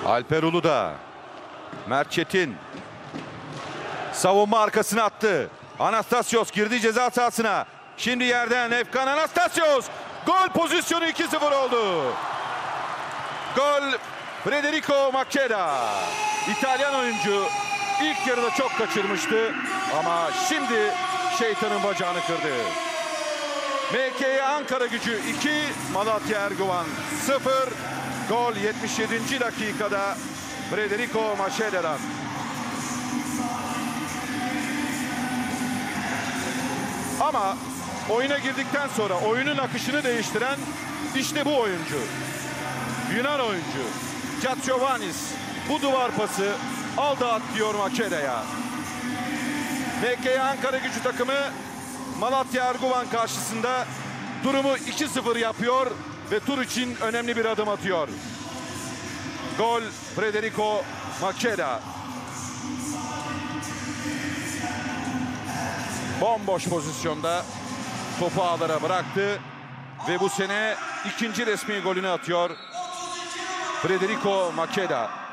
Alper Uludağ. Mert Çetin. Savunma arkasına attı. Anastasios girdi ceza sahasına. Şimdi yerden Efkan Anastasios. Gol pozisyonu 2-0 oldu. Gol Federico Macheda. İtalyan oyuncu ilk yarıda çok kaçırmıştı ama şimdi şeytanın bacağını kırdı. MKY Ankaragücü 2, Malatya Erguvan 0. Gol 77. dakikada Federico Macheda'dan. Ama oyuna girdikten sonra oyunun akışını değiştiren işte bu oyuncu. Yunan oyuncu Giovannis bu duvar pası aldı at diyor Macheda'ya. MKY Ankaragücü takımı Malatya Erguvan karşısında durumu 2-0 yapıyor ve tur için önemli bir adım atıyor. Gol Federico Macheda. Bomboş pozisyonda topu ağlara bıraktı ve bu sene ikinci resmi golünü atıyor Federico Macheda.